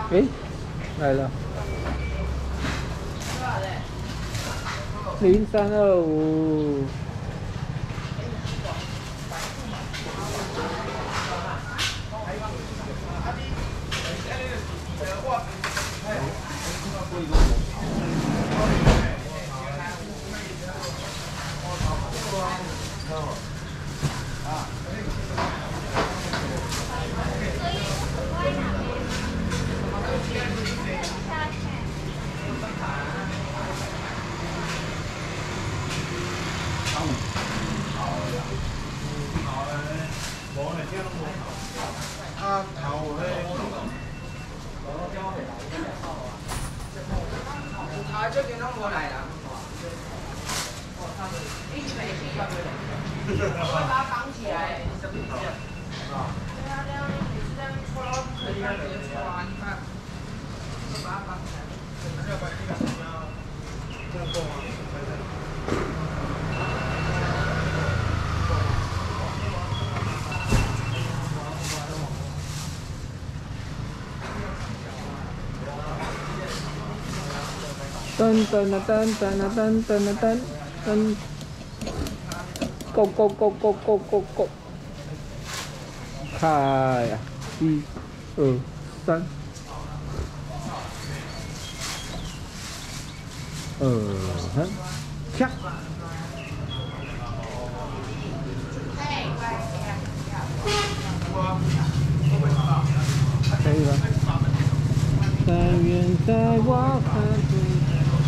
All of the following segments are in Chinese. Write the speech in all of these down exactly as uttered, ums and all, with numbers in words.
哎，来了，零三二五。 啊，头咧，啊，最近拢无来啦。你是没去？我把它绑起来。对啊，这样每次在那边搓，然后可以让别人搓啊，你看，就把它绑起来。要把这个怎么样？这样够吗？ 噔噔噔噔噔噔噔噔噔 ，Go Go Go Go Go Go Go， 开呀！一、二、三，二三，下。可以了。但愿在我看不。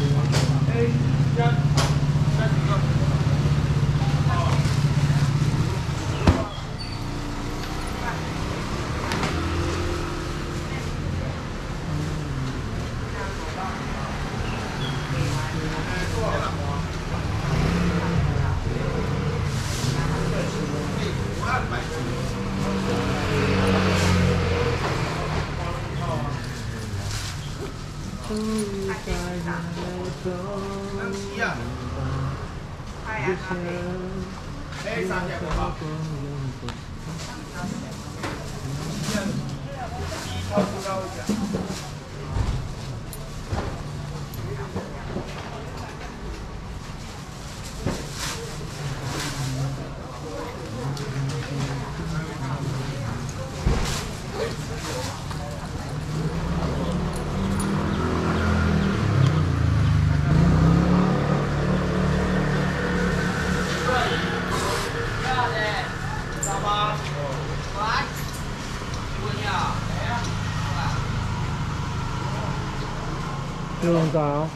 六人高。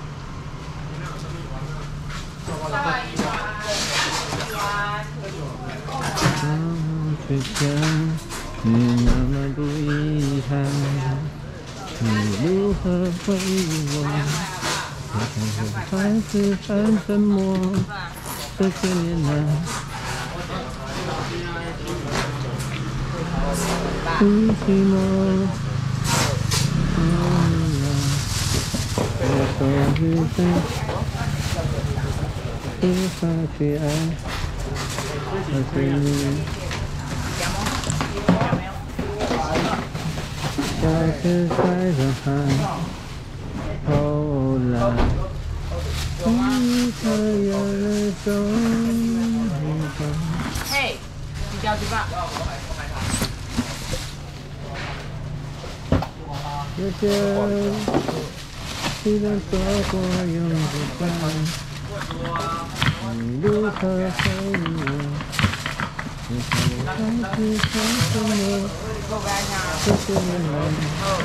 嗯，却像你那么不遗憾，你如何回应我？我还是很沉默，这些年来，不寂寞。我终于在无法去爱，可是你消失在人海。后来，一个人走一走。 嘿，你不要去吧。 有些。虽然说过永不分，你如何回应我？你还是很沉默，这些年来。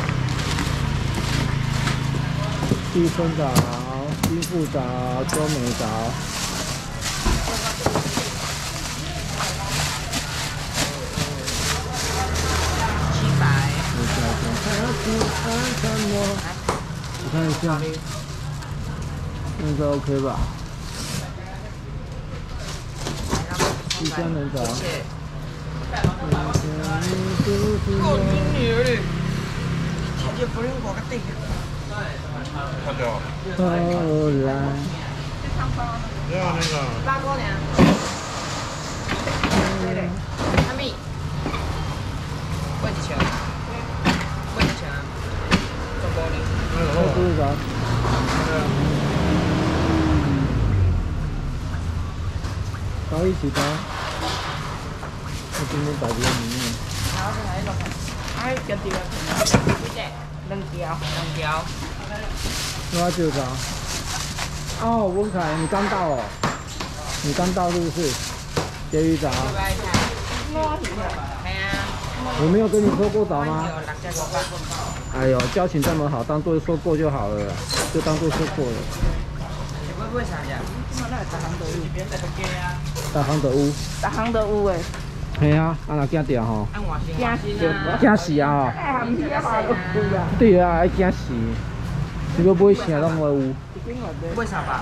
一分早，一副早，多美早。 七百。 我小心还是很沉默。我看一下，应该 OK 吧？第三人找。 够你女儿的，直接不用我个顶。看掉。 后来。 要那个。 八哥娘。对对。阿米。问几钱？问几钱？ 玻璃。 那是啥？搞一起搞。我今天打几个名呢？ 好，先来一个。哎，一条，几只？两条，两条。 我要九张。哦，温凯，你刚到哦？你刚到是不是？钓鱼早。我没有跟你说过早吗？哎呦，交情这么好，当做说过就好了，就当做说过了。 为啥呀？大行都有。 大行都有。 大行都有诶。 系啊，啊若惊掉吼。 惊死啊！ 惊死啊！吼。 哎，唔是啊嘛，有啊。 对啊，爱惊死。你要买啥拢会有。 为啥吧？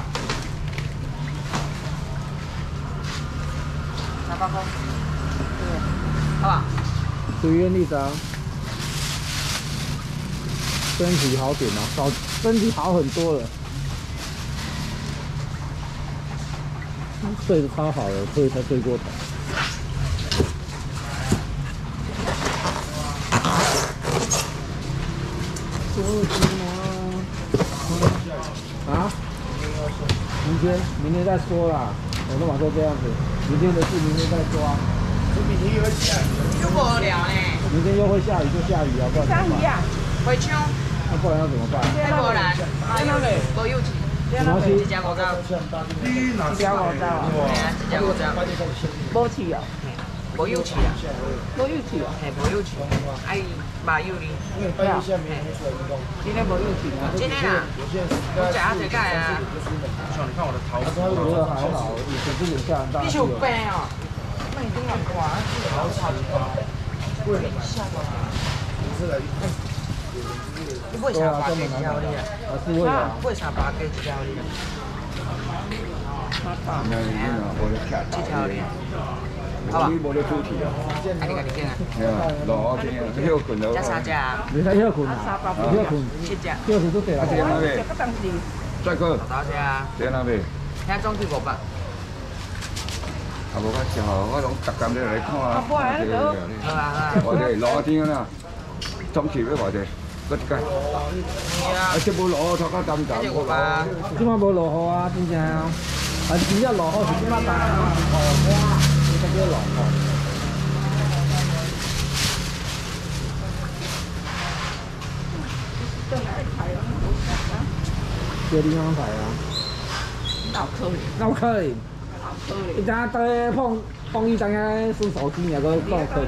三百块。好吧。 随缘你找。身体好点了，早身体好很多了。睡得超好了，所以才睡过头。啊？明天，明天再说啦。我都晚说这样子，明天的事明天再说啊。 明天又会下雨， 就无聊呢。 明天又会下雨，就下雨啊，不然怎么办？ 会抢。 那不然要怎么办？ 太无然，无有钱。 什么东西？ 一只五兆。一只五兆啊。系啊，一只五兆。无钱哦。无有钱啊。无有钱哦。嘿，无有钱。哎，麻油哩。对啊。今天无有钱啊。今天啊。我食啊一届啊。 像你看我的桃子， 我觉得还好，以前之前下很大雨。 你是有病哦？那你顶下挂，好吵啊！ 为了下过来，是来你为啥八加一条哩啊？ 是为了。 为啥八加一条哩？ 那你看我的卡， 一条哩。好吧。 你无咧主题啊？ 啊，你家己拣啊。 系啊，落雨天啊，休困了。 加三只啊？ 你睇休困啊？休困。 七只。 休困都对啦。 这哪里？再个。 多少只啊？ 这哪里？ 遐总计五百。 啊，无较少，我拢逐工咧来看啊。 好啊好啊。 我哋落雨天啦，总期要偌济？搁一届。啊，即无落雨，拖到淡淡。 这五百。 即摆无落雨啊，真正啊。啊，真正落雨是即摆大啊，雨花，你才叫落雨。这地方排啊。 脑壳里。 脑壳里。伊知影对碰碰伊，知影耍手机，也搁脑壳里。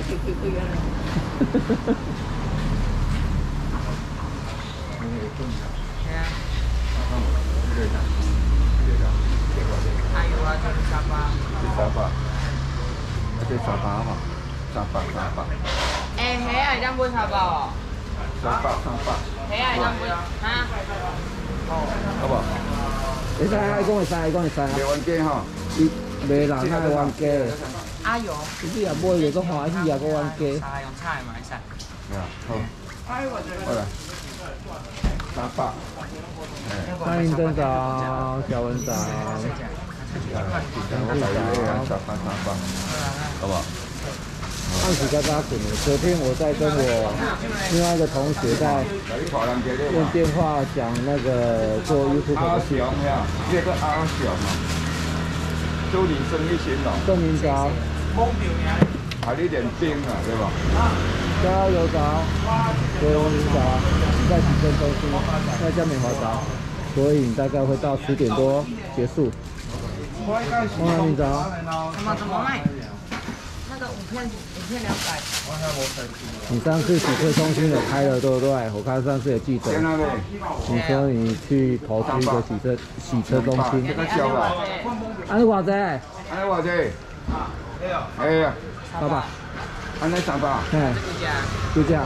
还有啊，就是沙巴。 沙巴，啊，这沙巴嘛，沙巴沙巴。 诶，虾会当买沙巴哦？ 沙巴沙巴。 虾会当买啊？ 好不？ 会使，爱讲会使，爱讲会使啊。 卖冤家吼， 伊卖人哪会冤家？ 阿油。 你若买就讲欢喜啊，搁冤家。 沙用菜嘛，会使。 啊，好。好来。沙巴。 欢迎登岛，小文岛。 我带你去沙巴沙巴，好不好？ 暗时在家困的，昨天我在跟我另外一个同学在用电话讲那个做 YouTube 阿的事。 雄呀，这个阿雄啊，祝你生意兴隆。 郑明早， 还有一点冰啊，对吧？ 加油早，各位文明早，在体证中心，在嘉美华早，所以大概会到十点多结束。汪文明早。 怎么怎么卖？那个五片五片两百。 你上次洗车中心有开了对不对？我看上次有记得。你说你去投资一个洗车洗车中心。 这个小吧？ 安尼偌济？ 安尼偌济？哎呀， 爸爸。 安尼三百。 嘿。就这样。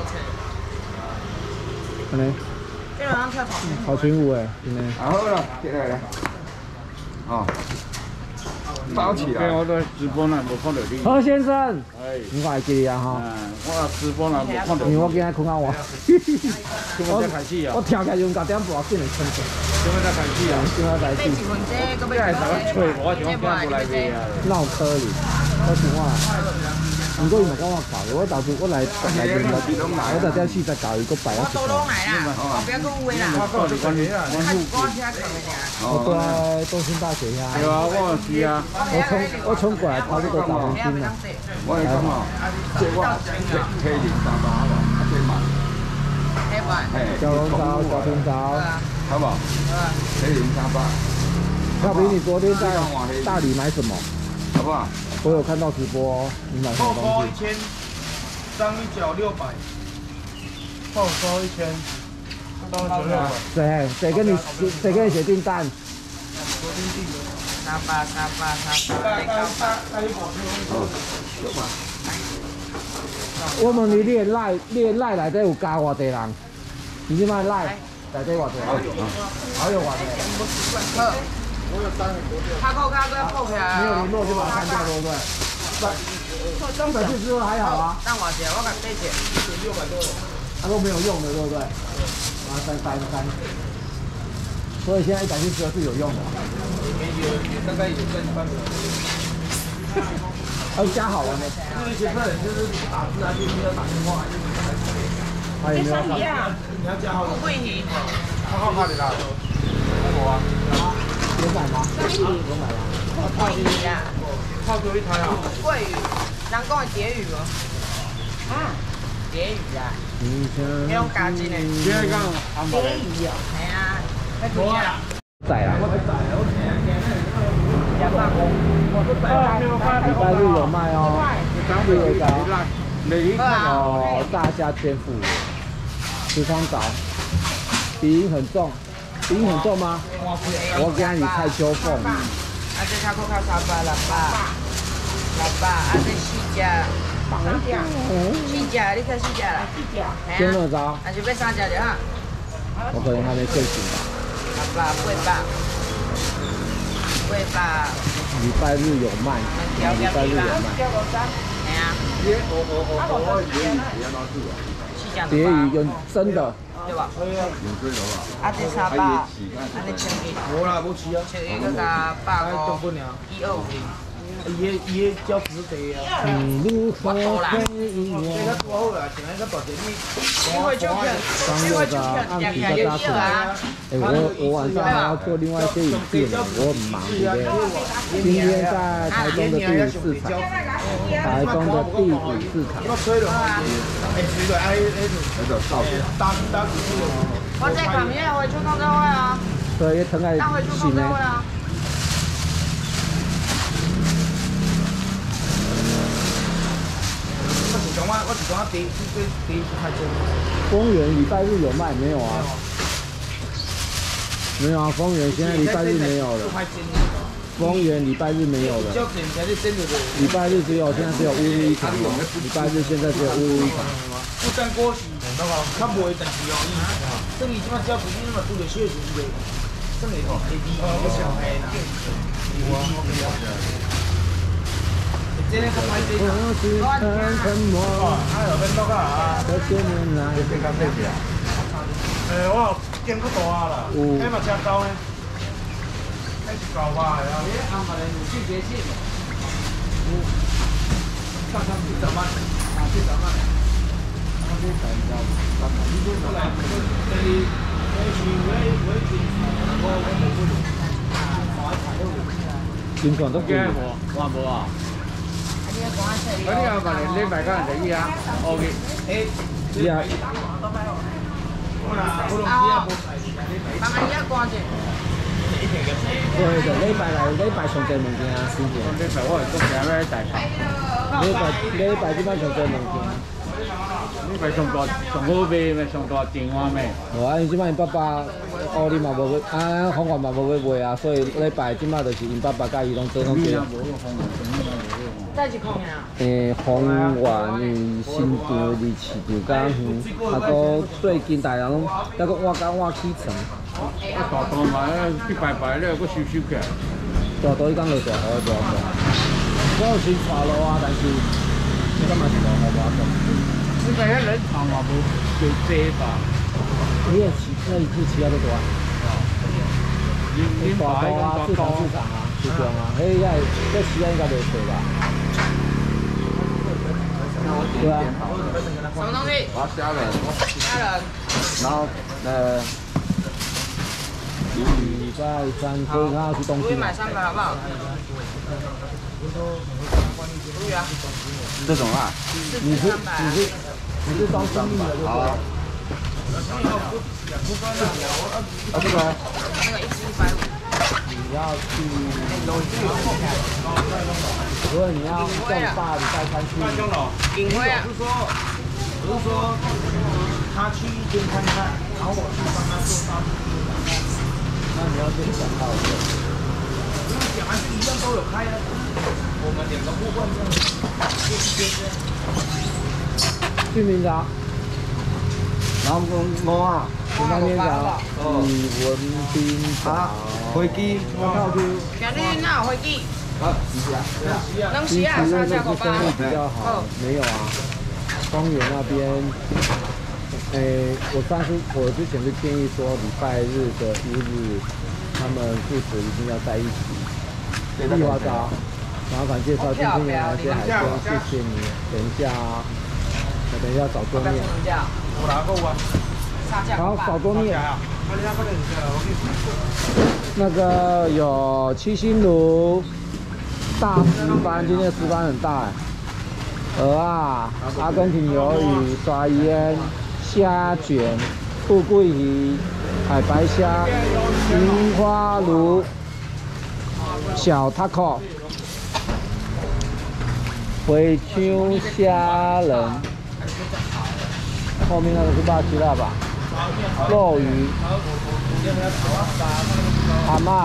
安尼。 这个好像跳草。 好群舞诶，真的。 啊好了，进来来。哦。包起来。 我在直播呢，无看到你。 何先生， 哎， 你快记啊哈。 嗯，我直播呢，无看到。 因为我今日困到我。 今麦才开始啊！ 我跳起来用九点半进来困着。 今麦才开始啊！ 今麦开始。 买一份这个， 这还是我吹，我就讲过来买啊。 闹科里，我想我。啊， 唔過伊咪跟我搞，我到時我來來聯絡，我就這次再搞一個擺一我都攏來啦，後壁佫有誒啦。 我告訴你，我我車扛誒爾。 我在東興大學呀。 係啊，我是啊。 我衝我衝過來跑呢個大黃金啊！ 我係咁啊，即係我車年三百喎，一千萬。 一萬。 小龍舟，小龍舟， 好不好？車年三百。 小平，你昨天在大理買什麼？ 好不好？ 我有看到直播，你買什麼東西？ 一千，章鱼角六百，报收一千，章鱼角六百。 谁谁跟你谁跟你写订单？ 三百三百三百， 带带带一包我問你，你的賴你的賴內底有加偌濟人？你即擺賴內底偌濟人？還有偌濟？ 好。他扣卡都要扣起来。 沒有聯絡就把它刪掉，對不對？不，剛才去之後還好啊。 當我姐，我講這姐， 六百多。 它都沒有用的，對不對？啊，刪刪刪。所以現在一百七十二是有用的。 大概有跟半个。 要加好了没？ 就是现在就是打字啊，就是要打电话， 还有没有？ 你要加好的。 桂鱼。 他号码你拿。我啊。 有买吗？有买了。 桂鱼啊。 泡给我一台啊。 桂鱼，人講係蝶魚哦。嗯。蝶魚啊。你用加錢的。 即係講安排。 蝶魚哦。係啊。咩魚啊？ 在啊。禮拜日有賣哦。這個高。哦，大蝦天婦羅，十方早，鼻音很重。鼻音很重嗎？我今日菜秋鳳。 啊，這卡扣卡三百六百，六百，啊這四隻，四隻，你看四隻啦。 先兩招。 還是要三隻就好。 我可能還沒睡醒吧。 六百八百，八百。 禮拜日有賣，禮拜日有賣。 係啊。 蝶魚有真的。 對吧？啊，這三百，啊這千幾。 冇啦，冇錢啊。 千幾個加百個，一二五零。 伊個伊個交紙地啊。 你如何回這應我？ 個多好啦，前一個大姐你。 你會照片，你會照片，兩兩有一啊。 哎，我我晚上還要做另外一些影片，我很忙，今天今天在台中的第五市場，台中的第五市場。 我吹了，哎，吹了，哎哎， 喺度收嘅。 打打幾次我這琴日回出工作會啊， 所以等下當回出工作會啊。 我是講我，我是講第第第一太真。 豐原禮拜日有賣沒有啊？沒有啊，豐原現在禮拜日沒有了。豐原禮拜日沒有了。禮拜日只有現在只有烏日一場哦，禮拜日現在只有烏日一場。 不但過時，較袂，但是哦，伊等於即馬照顧你，嘛拄着小時嘅，等於吼 A D 個小孩啦。這個較歹勢啦。哎呦，變到啊！ 這些年來， 誒，我見過大啦，迄嘛車高呢，迄是高吧？係啊。你安排嚟有季節性，有，差差七十萬，啊七十萬。我啲大家，大家呢啲都嚟，第二，第二位位置，我我冇嗰度，我喺台嗰度。 金廣都貴喎， 我冇啊。嗰啲有埋嚟，呢埋間人哋依家，OK。 依家。 啊，慢慢一關住。 對就禮拜嚟，禮拜上濟物件啊，先至。 呢排我係都成日大排。 禮拜禮拜點解上濟物件？ 呢排上大上好賣咪上大電話咩？ 無啊，因即擺因爸爸，哦，你嘛無要，啊，紅丸嘛無要賣啊，所以禮拜即擺就是因爸爸甲伊攏做攏做。 再一空呀。 誒，紅丸與新店離市場較遠，啊個最近大人攏抑個挖工挖起層。 一大檔埋咧，啲白白咧，個少少嘅。 大道伊講落大河大河。我有先帶路啊，但是你今日是落河無法講。 呢個一兩場話冇叫遮吧？ 你也騎，那你去騎啊？都多啊？ 你大道啊，市場市場啊，市場啊，迄個迄騎啊應該袂錯吧？ 对啊。 什么东西？ 把虾仁， 虾仁。 然后呃， 礼拜三可以要去东京。 可以买三个好不好？可以啊。 这种啊？ 你是你是你是装生命的对不对？ 好。啊，这个呢？ 那个一只一百五。 你要去，如果你要更大礼拜三去。 隐徽啊。 我是说，我是说，他去一边看看，然后我去帮他做大数据。 那你要先讲到的。 不用讲，还是一样都有开啊。我们两个互换这样，谢谢。 去明早。 然后我啊， 去那边找李文斌啊，飞机， 我靠去。 今日哪有飞机？ 啊，是啊， 能洗啊，三下口吧。 比较好，没有啊。公园那边，诶，我上次我之前是建议说礼拜日的五日，他们父子一定要在一起。丽华早，麻烦介绍今天有哪些海鲜，谢谢你。等一下啊，我等一下找桌面。 我拿过啊。 好，找桌面。那个有七星炉。大石斑，今天的石斑很大哎。鹅啊，阿根廷鱿鱼、刷烟、虾卷、富贵鱼、海白虾、樱花鲈、小 taco、回秋虾仁，后面那个是巴西辣吧？肉鱼、蛤蟆。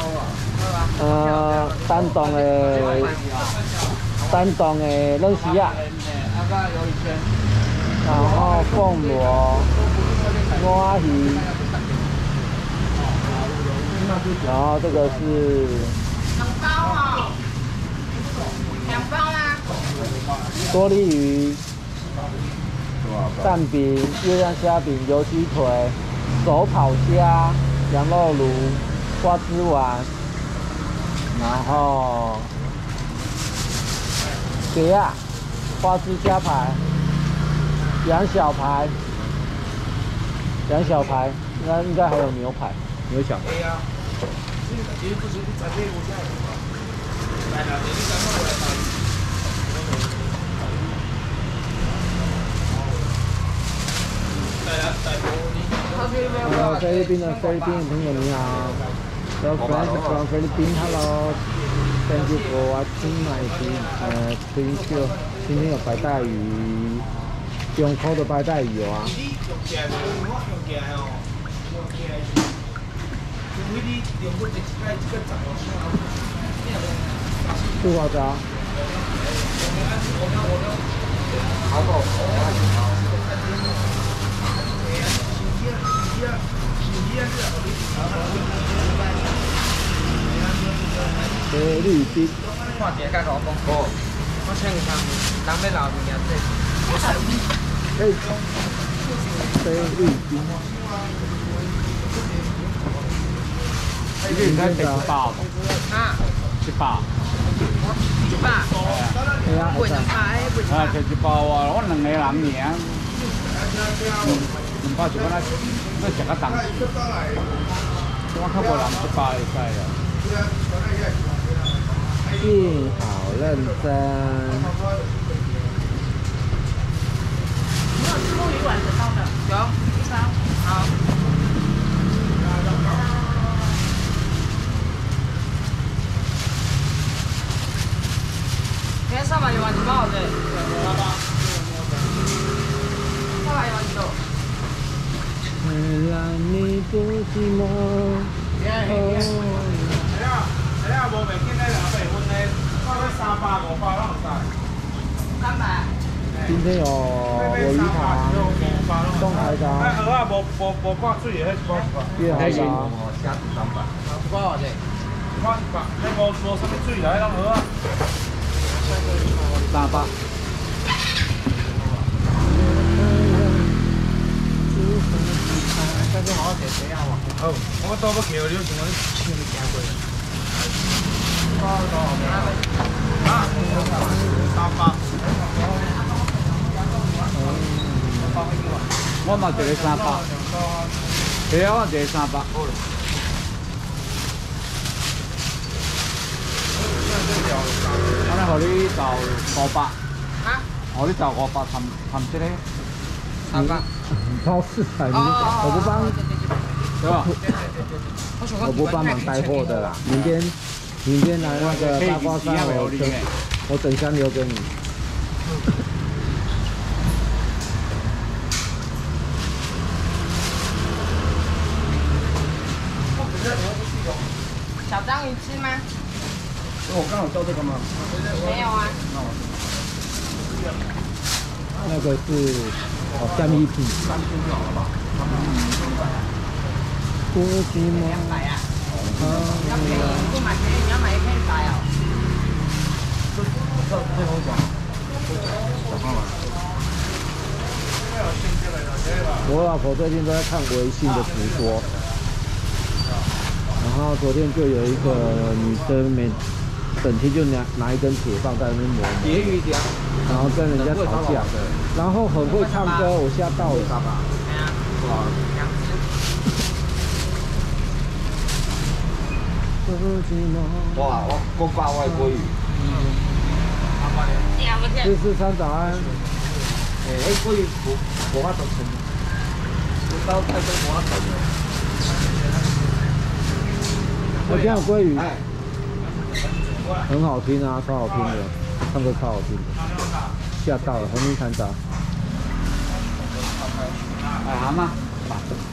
呃，丹东的丹东的冷丝啊，然后凤螺、蛙鱼，然后这个是两包哦，两包吗？ 多利鱼、蛋饼、月亮虾饼、油鸡腿、手烤虾、羊肉炉、花枝丸。然后，给啊，花枝虾排，羊小排，羊小排，那应该还有牛排，牛小。 对呀，其实不行，你在这屋下。来了，你赶快过来打。来了，来了。 然后菲律宾的菲律宾的朋友你好。So friends from Philippines, hello. Thank you for watching my stream. 呃 ，Thank you. 今天有白带鱼，中口的白带鱼有啊。杜华章。 好不好？ 菲律宾。 看一个甲我讲，我请他，人要留物件这。 哎，菲律宾。 你应该食一包啊？ 一包。 一包。 对啊。 贵两包，哎，贵。 啊，食一包啊！我两个人尔，两包就敢若要食较重。我较无人一包会使啊。 静好认真。 你有吃过鱼丸子包的？有，一包。好。今天三百鱼丸子包的。三百鱼丸子多。 为了你不寂寞。 哎呀，无袂见咧，两百分咧，大概三百五百拢有晒。 三百。 今天有有鱼塘、东海港。 哎，鹅啊，无无无挂水的，迄是挂一百。 月海港。 虾子三百。 挂偌济？ 挂一百，迄无无啥物水来，拢鹅啊。 三百。 再做好些这样哇。好，我倒要叫你，想讲你请你行过。啊，三百。 我嘛一个三百，对啊，我一个三百。安尼，互你投五百。 啊？ 互你投五百，谈谈这个。 三百。 超市啊，你我不帮， 对吧？ 我不帮忙带货的啦。明天，明天来那个大瓜山，我整我整箱留给你。 小章鱼吃吗？ 我刚好叫这个吗？ 没有啊。 那个是哦，香米皮。 三千就好了吧？ 多几毛。 两百啊。要便宜，你不买便宜，你要买一片一百哦。 这这种讲，讲上来。 我老婆最近都在看微信的直播，然后昨天就有一个女生每整天就拿拿一根铁棒在那边磨， 别鱼点， 然后跟人家吵架，然后很会唱歌，我吓到了。 对啊。 哇！ 两只。 哇！我我挂外鲑鱼。 四四三早安。 诶，迄鲑鱼无无法度称，我到太多无法称了。 我今天有鲑鱼， 哎， 很好听啊，超好听的，唱歌超好听的，吓到了，红泥弹杂。 哎，蛤蟆。